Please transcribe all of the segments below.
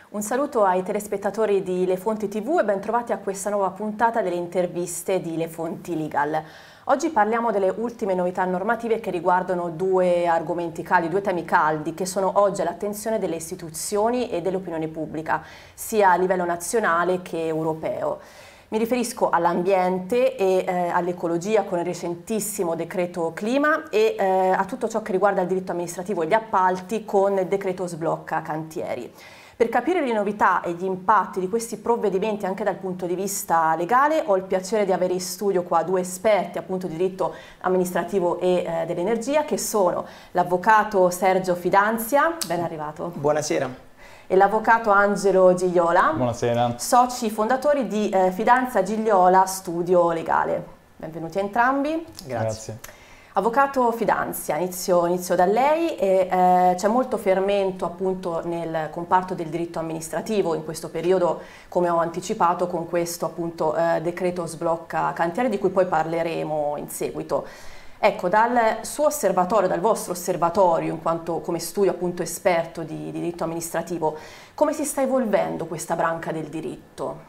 Un saluto ai telespettatori di Le Fonti TV e ben trovati a questa nuova puntata delle interviste di Le Fonti Legal. Oggi parliamo delle ultime novità normative che riguardano due argomenti caldi, due temi caldi che sono oggi all'attenzione delle istituzioni e dell'opinione pubblica, sia a livello nazionale che europeo. Mi riferisco all'ambiente e all'ecologia con il recentissimo decreto clima e a tutto ciò che riguarda il diritto amministrativo e gli appalti con il decreto sblocca cantieri. Per capire le novità e gli impatti di questi provvedimenti anche dal punto di vista legale ho il piacere di avere in studio qua due esperti appunto di diritto amministrativo e dell'energia che sono l'avvocato Sergio Fidanzia, ben arrivato. Buonasera. E l'avvocato Angelo Gigliola. Buonasera. Soci fondatori di Fidanza Gigliola Studio Legale. Benvenuti a entrambi. Grazie. Avvocato Fidanzia, inizio da lei. C'è molto fermento appunto nel comparto del diritto amministrativo in questo periodo, come ho anticipato, con questo appunto decreto sblocca cantieri di cui poi parleremo in seguito. Ecco, dal suo osservatorio, dal vostro osservatorio, in quanto come studio appunto esperto di diritto amministrativo, come si sta evolvendo questa branca del diritto?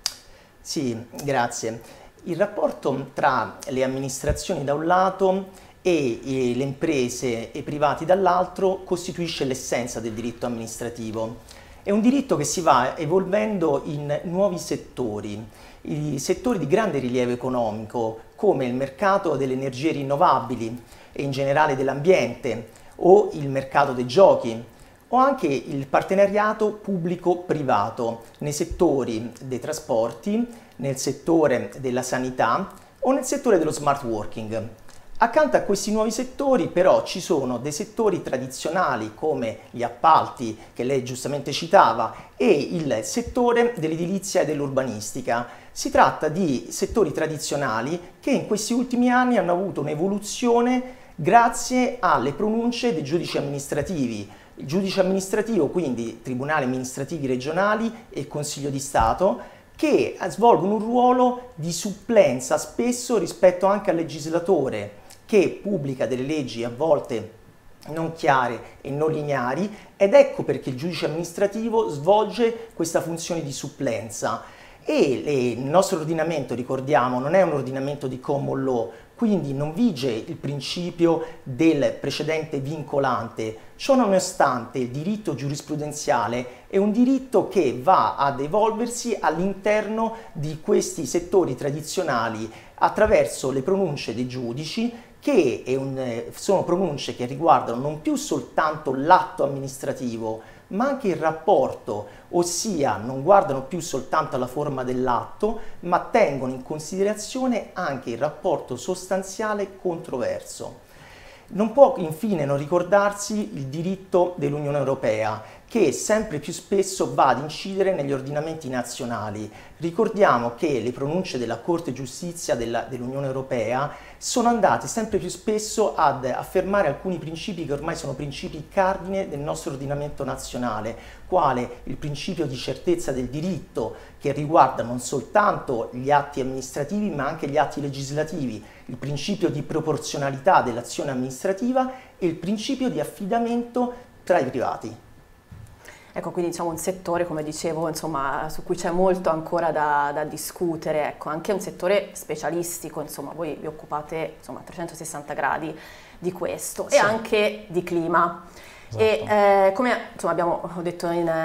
Sì, grazie. Il rapporto tra le amministrazioni da un lato e le imprese e i privati dall'altro costituisce l'essenza del diritto amministrativo. È un diritto che si va evolvendo in nuovi settori, i settori di grande rilievo economico come il mercato delle energie rinnovabili e in generale dell'ambiente o il mercato dei giochi o anche il partenariato pubblico-privato nei settori dei trasporti, nel settore della sanità o nel settore dello smart working. Accanto a questi nuovi settori però ci sono dei settori tradizionali come gli appalti che lei giustamente citava e il settore dell'edilizia e dell'urbanistica. Si tratta di settori tradizionali che in questi ultimi anni hanno avuto un'evoluzione grazie alle pronunce dei giudici amministrativi. Il giudice amministrativo, quindi tribunali amministrativi regionali e il Consiglio di Stato, che svolgono un ruolo di supplenza spesso rispetto anche al legislatore che pubblica delle leggi a volte non chiare e non lineari ed ecco perché il giudice amministrativo svolge questa funzione di supplenza. E il nostro ordinamento, ricordiamo, non è un ordinamento di common law, quindi non vige il principio del precedente vincolante. Ciò nonostante il diritto giurisprudenziale è un diritto che va ad evolversi all'interno di questi settori tradizionali attraverso le pronunce dei giudici che sono pronunce che riguardano non più soltanto l'atto amministrativo ma anche il rapporto, ossia non guardano più soltanto alla forma dell'atto, ma tengono in considerazione anche il rapporto sostanziale controverso. Non può infine non ricordarsi il diritto dell'Unione Europea, che sempre più spesso va ad incidere negli ordinamenti nazionali. Ricordiamo che le pronunce della Corte Giustizia dell'Unione Europea sono andate sempre più spesso ad affermare alcuni principi che ormai sono principi cardine del nostro ordinamento nazionale, quale il principio di certezza del diritto, che riguarda non soltanto gli atti amministrativi ma anche gli atti legislativi, il principio di proporzionalità dell'azione amministrativa e il principio di affidamento tra i privati. Ecco, quindi diciamo un settore, come dicevo, insomma, su cui c'è molto ancora da discutere, ecco, anche un settore specialistico, insomma, voi vi occupate insomma, a 360 gradi di questo Sì. E anche di clima. Esatto. E come insomma, ho detto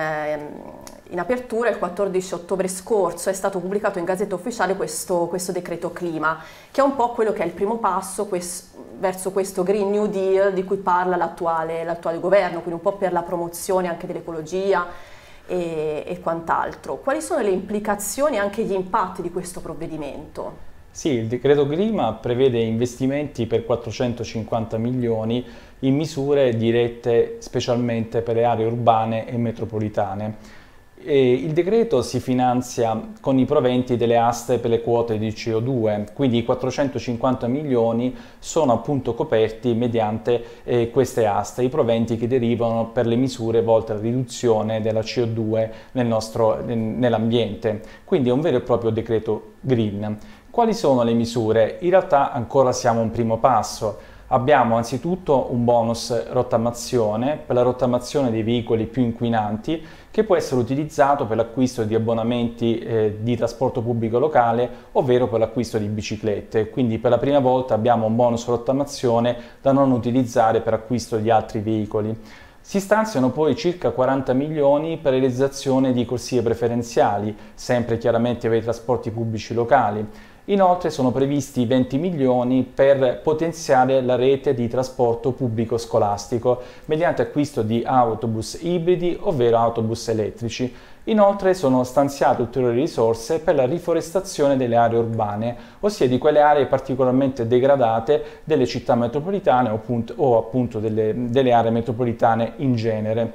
in apertura, il 14 ottobre scorso è stato pubblicato in Gazzetta Ufficiale questo decreto clima, che è un po' quello che è il primo passo verso questo Green New Deal di cui parla l'attuale governo, quindi un po' per la promozione anche dell'ecologia e quant'altro. Quali sono le implicazioni e anche gli impatti di questo provvedimento? Sì, il decreto clima prevede investimenti per 450 milioni in misure dirette specialmente per le aree urbane e metropolitane. Il decreto si finanzia con i proventi delle aste per le quote di CO2, quindi i 450 milioni sono appunto coperti mediante queste aste, i proventi che derivano per le misure volte alla riduzione della CO2 nell'ambiente. Quindi è un vero e proprio decreto green. Quali sono le misure? In realtà ancora siamo a un primo passo. Abbiamo anzitutto un bonus rottamazione per la rottamazione dei veicoli più inquinanti, che può essere utilizzato per l'acquisto di abbonamenti di trasporto pubblico locale, ovvero per l'acquisto di biciclette. Quindi per la prima volta abbiamo un bonus rottamazione da non utilizzare per acquisto di altri veicoli. Si stanziano poi circa 40 milioni per la realizzazione di corsie preferenziali, sempre chiaramente per i trasporti pubblici locali. Inoltre sono previsti 20 milioni per potenziare la rete di trasporto pubblico scolastico mediante acquisto di autobus ibridi, ovvero autobus elettrici. Inoltre sono stanziate ulteriori risorse per la riforestazione delle aree urbane, ossia di quelle aree particolarmente degradate delle città metropolitane o appunto delle aree metropolitane in genere.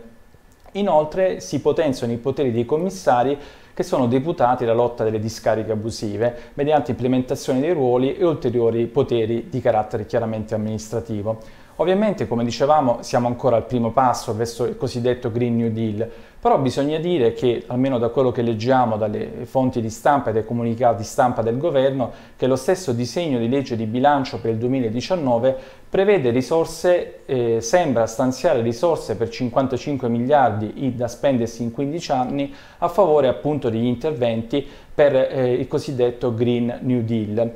Inoltre si potenziano i poteri dei commissari che sono deputati alla lotta delle discariche abusive mediante implementazione dei ruoli e ulteriori poteri di carattere chiaramente amministrativo. Ovviamente, come dicevamo, siamo ancora al primo passo verso il cosiddetto Green New Deal, però bisogna dire che, almeno da quello che leggiamo dalle fonti di stampa e dai comunicati stampa del governo, che lo stesso disegno di legge di bilancio per il 2019 prevede risorse, sembra stanziare risorse per 55 miliardi da spendersi in 15 anni a favore appunto degli interventi per il cosiddetto Green New Deal.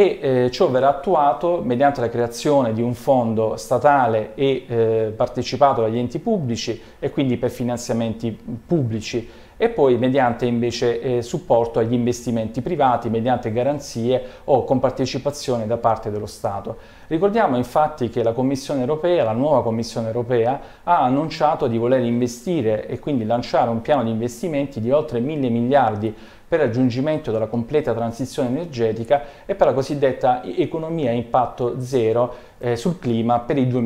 Ciò verrà attuato mediante la creazione di un fondo statale e partecipato dagli enti pubblici e quindi per finanziamenti pubblici e poi mediante invece supporto agli investimenti privati mediante garanzie o con partecipazione da parte dello Stato. Ricordiamo infatti che la Commissione europea, la nuova Commissione europea, ha annunciato di voler investire e quindi lanciare un piano di investimenti di oltre 1.000 miliardi per il raggiungimento della completa transizione energetica e per la cosiddetta economia a impatto zero sul clima per il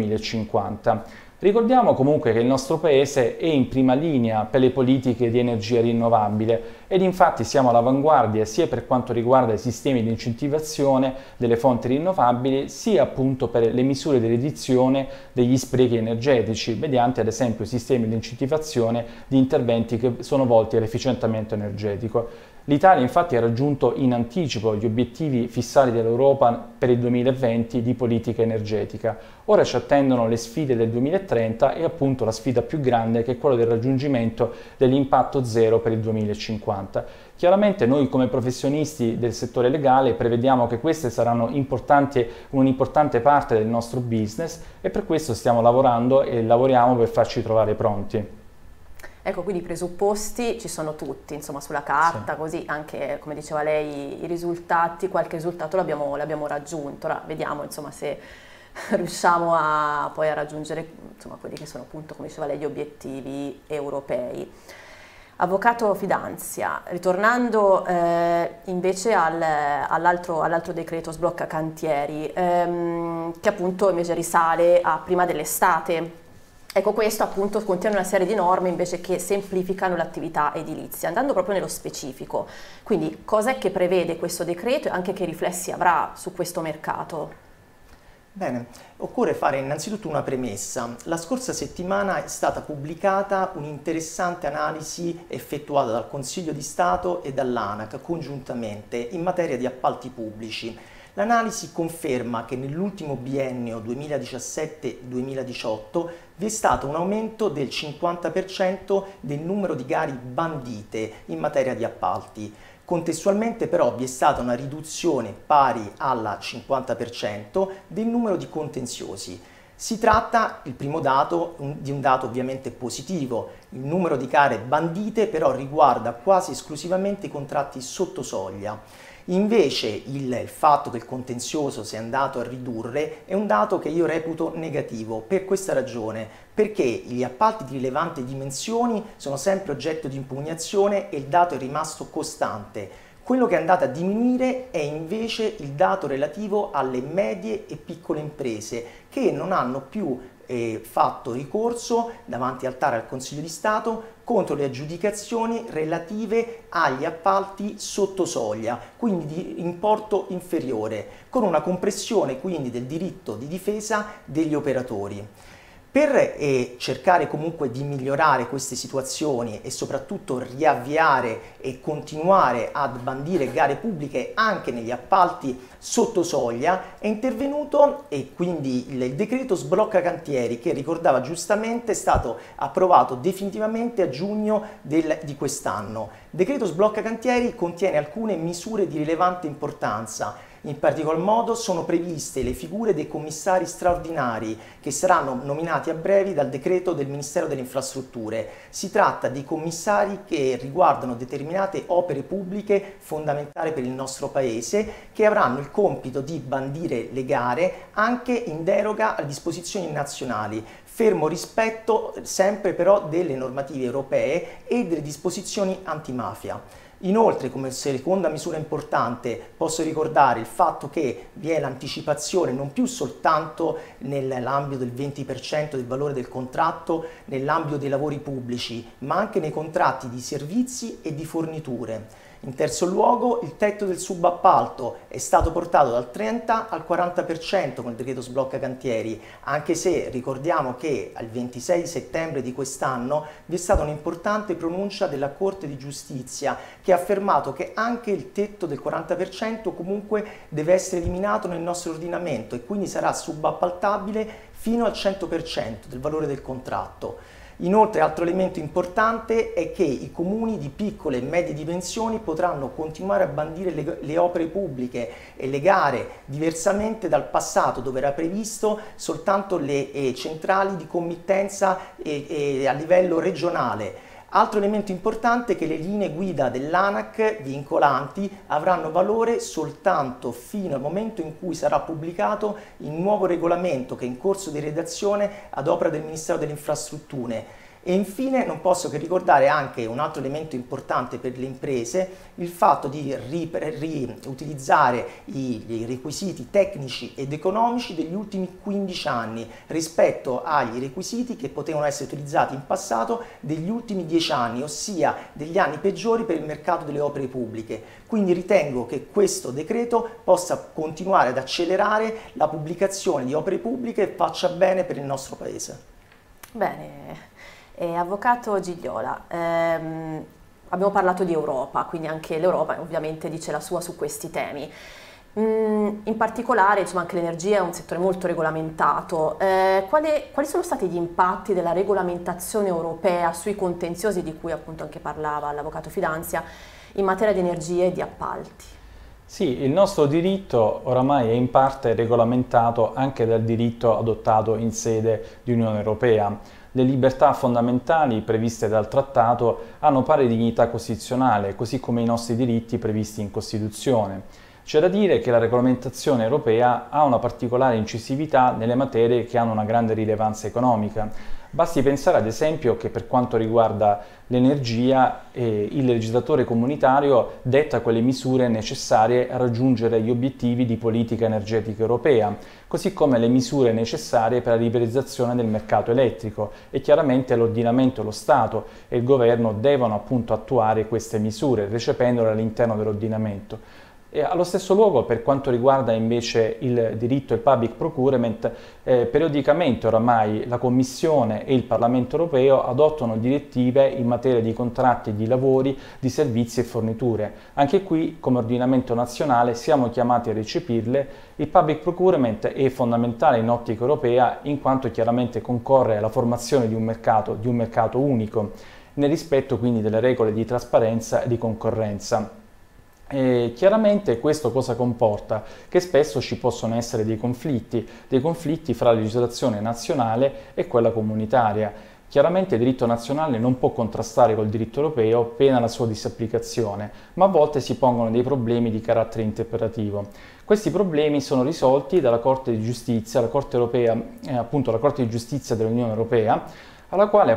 2050. Ricordiamo comunque che il nostro Paese è in prima linea per le politiche di energia rinnovabile ed infatti siamo all'avanguardia sia per quanto riguarda i sistemi di incentivazione delle fonti rinnovabili sia appunto per le misure di riduzione degli sprechi energetici mediante ad esempio sistemi di incentivazione di interventi che sono volti all'efficientamento energetico. L'Italia infatti ha raggiunto in anticipo gli obiettivi fissati dall'Europa per il 2020 di politica energetica. Ora ci attendono le sfide del 2030 e appunto la sfida più grande che è quella del raggiungimento dell'impatto zero per il 2050. Chiaramente noi come professionisti del settore legale prevediamo che queste saranno un'importante parte del nostro business e per questo stiamo lavorando e lavoriamo per farci trovare pronti. Ecco, quindi i presupposti ci sono tutti, insomma, sulla carta, sì. Così anche, come diceva lei, i risultati, qualche risultato l'abbiamo raggiunto. Ora vediamo, insomma, se riusciamo poi a raggiungere, insomma, quelli che sono appunto, come diceva lei, gli obiettivi europei. Avvocato Fidanzia, ritornando invece all'altro decreto sblocca cantieri, che appunto invece risale a prima dell'estate. Ecco, questo appunto contiene una serie di norme invece che semplificano l'attività edilizia, andando proprio nello specifico. Quindi cos'è che prevede questo decreto e anche che riflessi avrà su questo mercato? Bene, occorre fare innanzitutto una premessa. La scorsa settimana è stata pubblicata un'interessante analisi effettuata dal Consiglio di Stato e dall'ANAC congiuntamente in materia di appalti pubblici. L'analisi conferma che nell'ultimo biennio 2017-2018 vi è stato un aumento del 50% del numero di gare bandite in materia di appalti. Contestualmente però vi è stata una riduzione pari al 50% del numero di contenziosi. Si tratta, il primo dato, di un dato ovviamente positivo. Il numero di gare bandite però riguarda quasi esclusivamente i contratti sotto soglia. Invece il fatto che il contenzioso sia andato a ridurre è un dato che io reputo negativo per questa ragione, perché gli appalti di rilevanti dimensioni sono sempre oggetto di impugnazione e il dato è rimasto costante. Quello che è andato a diminuire è invece il dato relativo alle medie e piccole imprese che non hanno più fatto ricorso davanti al TAR e al Consiglio di Stato contro le aggiudicazioni relative agli appalti sotto soglia, quindi di importo inferiore, con una compressione quindi del diritto di difesa degli operatori. Per cercare comunque di migliorare queste situazioni e soprattutto riavviare e continuare ad bandire gare pubbliche anche negli appalti sotto soglia, è intervenuto e quindi il decreto sblocca cantieri, che ricordava giustamente è stato approvato definitivamente a giugno di quest'anno. Il decreto sblocca cantieri contiene alcune misure di rilevante importanza. In particolar modo sono previste le figure dei commissari straordinari che saranno nominati a breve dal decreto del Ministero delle Infrastrutture. Si tratta di commissari che riguardano determinate opere pubbliche fondamentali per il nostro Paese, che avranno il compito di bandire le gare anche in deroga alle disposizioni nazionali, fermo rispetto sempre però delle normative europee e delle disposizioni antimafia. Inoltre, come seconda misura importante, posso ricordare il fatto che vi è l'anticipazione non più soltanto nell'ambito del 20% del valore del contratto, nell'ambito dei lavori pubblici, ma anche nei contratti di servizi e di forniture. In terzo luogo, il tetto del subappalto è stato portato dal 30 al 40% con il decreto sblocca cantieri, anche se ricordiamo che al 26 settembre di quest'anno vi è stata un'importante pronuncia della Corte di Giustizia che ha affermato che anche il tetto del 40% comunque deve essere eliminato nel nostro ordinamento e quindi sarà subappaltabile fino al 100% del valore del contratto. Inoltre, altro elemento importante è che i comuni di piccole e medie dimensioni potranno continuare a bandire le opere pubbliche e le gare, diversamente dal passato dove era previsto soltanto le centrali di committenza a livello regionale. Altro elemento importante è che le linee guida dell'ANAC vincolanti avranno valore soltanto fino al momento in cui sarà pubblicato il nuovo regolamento che è in corso di redazione ad opera del Ministero delle Infrastrutture. E infine non posso che ricordare anche un altro elemento importante per le imprese, il fatto di riutilizzare i requisiti tecnici ed economici degli ultimi 15 anni rispetto agli requisiti che potevano essere utilizzati in passato degli ultimi 10 anni, ossia degli anni peggiori per il mercato delle opere pubbliche. Quindi ritengo che questo decreto possa continuare ad accelerare la pubblicazione di opere pubbliche e faccia bene per il nostro Paese. Bene. Avvocato Gigliola, abbiamo parlato di Europa, quindi anche l'Europa ovviamente dice la sua su questi temi. In particolare, insomma, anche l'energia è un settore molto regolamentato. Quali sono stati gli impatti della regolamentazione europea sui contenziosi di cui appunto anche parlava l'avvocato Fidanzia in materia di energia e di appalti? Sì, il nostro diritto oramai è in parte regolamentato anche dal diritto adottato in sede di Unione Europea. Le libertà fondamentali previste dal trattato hanno pari dignità costituzionale, così come i nostri diritti previsti in Costituzione. C'è da dire che la regolamentazione europea ha una particolare incisività nelle materie che hanno una grande rilevanza economica. Basti pensare ad esempio che per quanto riguarda l'energia il legislatore comunitario detta quelle misure necessarie a raggiungere gli obiettivi di politica energetica europea, così come le misure necessarie per la liberalizzazione del mercato elettrico e chiaramente l'ordinamento e lo Stato e il governo devono appunto attuare queste misure recependole all'interno dell'ordinamento. E allo stesso luogo, per quanto riguarda invece il diritto e il public procurement, periodicamente oramai la Commissione e il Parlamento europeo adottano direttive in materia di contratti di lavori, di servizi e forniture. Anche qui, come ordinamento nazionale, siamo chiamati a recepirle. Il public procurement è fondamentale in ottica europea in quanto chiaramente concorre alla formazione di un mercato unico, nel rispetto quindi delle regole di trasparenza e di concorrenza. E chiaramente questo cosa comporta? Che spesso ci possono essere dei conflitti fra la legislazione nazionale e quella comunitaria. Chiaramente il diritto nazionale non può contrastare col diritto europeo pena la sua disapplicazione, ma a volte si pongono dei problemi di carattere interpretativo. Questi problemi sono risolti dalla Corte di Giustizia, la Corte europea, appunto la Corte di Giustizia dell'Unione Europea, la quale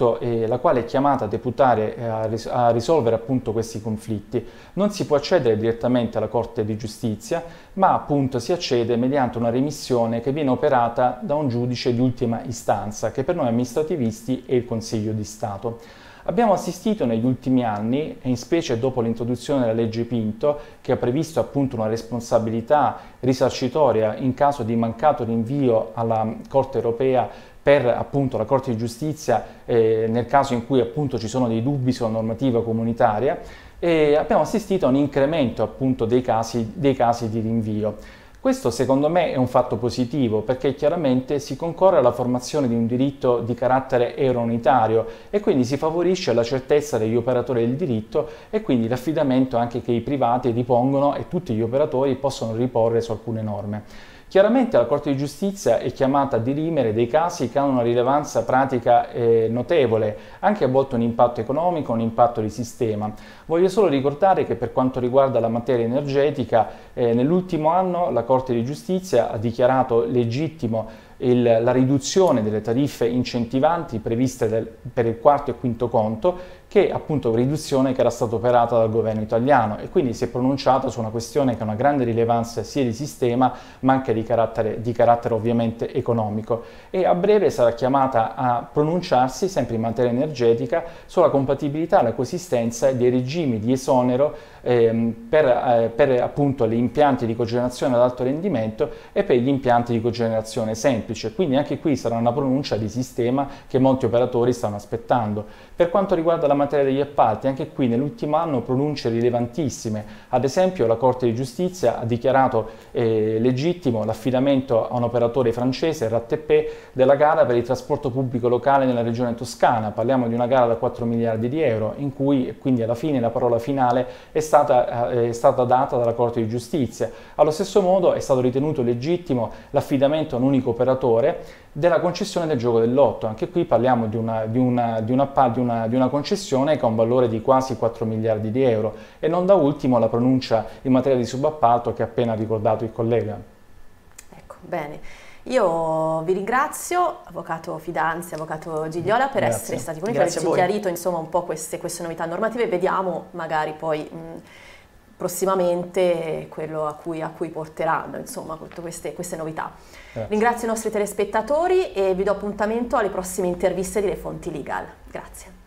è chiamata a deputare a risolvere appunto questi conflitti. Non si può accedere direttamente alla Corte di Giustizia, ma appunto si accede mediante una remissione che viene operata da un giudice di ultima istanza, che per noi amministrativisti è il Consiglio di Stato. Abbiamo assistito negli ultimi anni, e in specie dopo l'introduzione della legge Pinto, che ha previsto appunto una responsabilità risarcitoria in caso di mancato rinvio alla Corte europea per appunto la Corte di Giustizia nel caso in cui appunto ci sono dei dubbi sulla normativa comunitaria, e abbiamo assistito a un incremento appunto dei casi di rinvio. Questo secondo me è un fatto positivo, perché chiaramente si concorre alla formazione di un diritto di carattere euro-unitario e quindi si favorisce la certezza degli operatori del diritto e quindi l'affidamento anche che i privati ripongono e tutti gli operatori possono riporre su alcune norme. Chiaramente la Corte di Giustizia è chiamata a dirimere dei casi che hanno una rilevanza pratica notevole, anche a volte un impatto economico, un impatto di sistema. Voglio solo ricordare che per quanto riguarda la materia energetica, nell'ultimo anno la Corte di Giustizia ha dichiarato legittimo la riduzione delle tariffe incentivanti previste per il quarto e quinto conto, che è appunto riduzione che era stata operata dal governo italiano, e quindi si è pronunciato su una questione che ha una grande rilevanza sia di sistema ma anche di carattere ovviamente economico, e a breve sarà chiamata a pronunciarsi sempre in materia energetica sulla compatibilità e la coesistenza dei regimi di esonero per appunto gli impianti di cogenerazione ad alto rendimento e per gli impianti di cogenerazione semplice. Quindi anche qui sarà una pronuncia di sistema che molti operatori stanno aspettando. Per quanto riguarda la materia degli appalti, anche qui nell'ultimo anno pronunce rilevantissime. Ad esempio la Corte di Giustizia ha dichiarato legittimo l'affidamento a un operatore francese, RATP, della gara per il trasporto pubblico locale nella regione Toscana. Parliamo di una gara da 4 miliardi di euro, in cui quindi alla fine la parola finale è stata data dalla Corte di Giustizia. Allo stesso modo è stato ritenuto legittimo l'affidamento a un unico operatore della concessione del gioco del lotto. Anche qui parliamo di una concessione che ha un valore di quasi 4 miliardi di euro, e non da ultimo la pronuncia in materia di subappalto che ha appena ricordato il collega. Ecco, bene. Io vi ringrazio, avvocato Fidanzi, avvocato Gigliola, per essere stati con noi, per averci chiarito insomma un po' queste novità normative. Vediamo magari poi prossimamente quello a cui porteranno insomma tutte queste novità. Grazie. Ringrazio i nostri telespettatori e vi do appuntamento alle prossime interviste di Le Fonti Legal. Grazie.